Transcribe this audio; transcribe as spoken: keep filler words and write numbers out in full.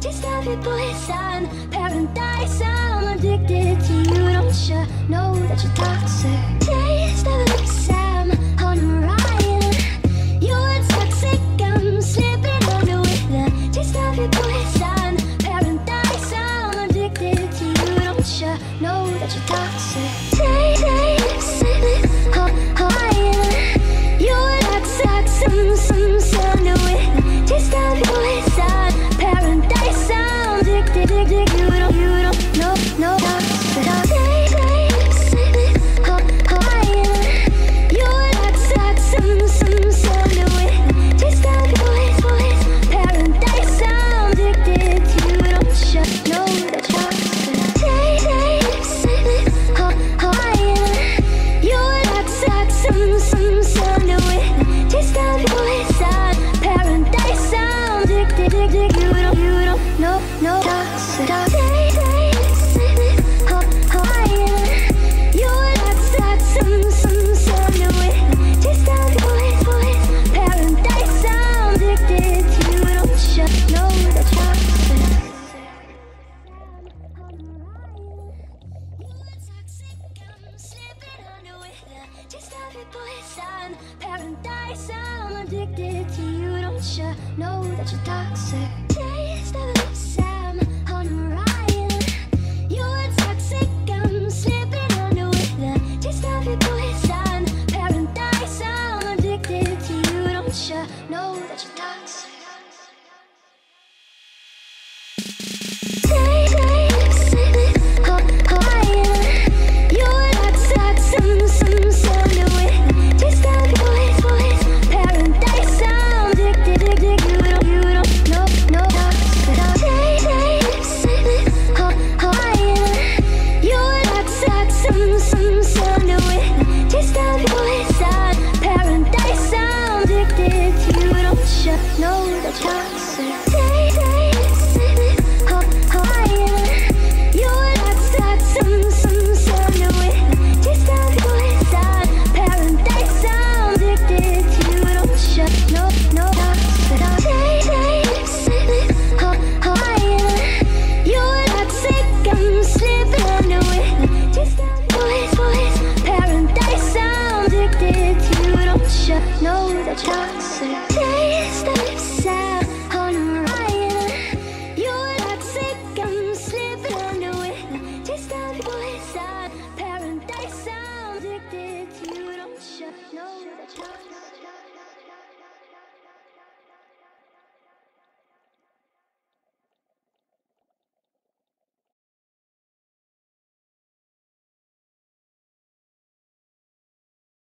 Taste of your poison, paradise. I'm addicted to you. Don't you know that you're toxic? Taste of lips, I'm on a riot. You're toxic, I'm slipping under with the taste of your poison, paradise. I'm addicted to you. Don't you know that you're toxic? Taste, taste, oh, oh, yeah. You're toxic, some, some, some under with the taste of your poison, paradise. I'm addicted, addicted. You don't, you don't know, no toxic. Taste, taste, oh, oh, yeah. You're toxic, some, some, some under with the taste of your poison, paradise. I'm addicted to you. Don't you know that you're toxic? Taste, taste, oh, oh, yeah. You're toxic, some, some, some under with the taste of your poison, paradise. I'm addicted, addicted. You don't, you don't know, no toxic. Taste, taste, oh, oh, yeah. You're toxic, some, some, some under with the taste of your poison, paradise. I'm addicted to you. Don't you know that you're toxic? Taste of your poison, paradise. I'm addicted to you. Don't you know that you're toxic? Taste of lips, I'm on a riot. You're toxic, I'm slipping under with the taste of your poison, paradise. I'm addicted to you. Don't you know that you're toxic? Taste, taste, oh, oh, yeah. You're toxic, some, some, some under with the taste of your poison, paradise. I'm addicted, addicted. You don't, you don't know, no toxic. Taste, taste, oh, oh, yeah. You're toxic, some, some, some under with the taste of your poison, paradise. I'm addicted to you. Don't you know that you're toxic? Taste, taste, oh, oh, yeah. You're toxic, some, some, some under with the taste of your poison, paradise. I'm addicted to you. Don't you know, no toxic. Taste, taste, oh, oh, yeah. You're toxic, I'm slipping under with the taste of your poison, paradise. I'm addicted to you. Don't you know that you're toxic?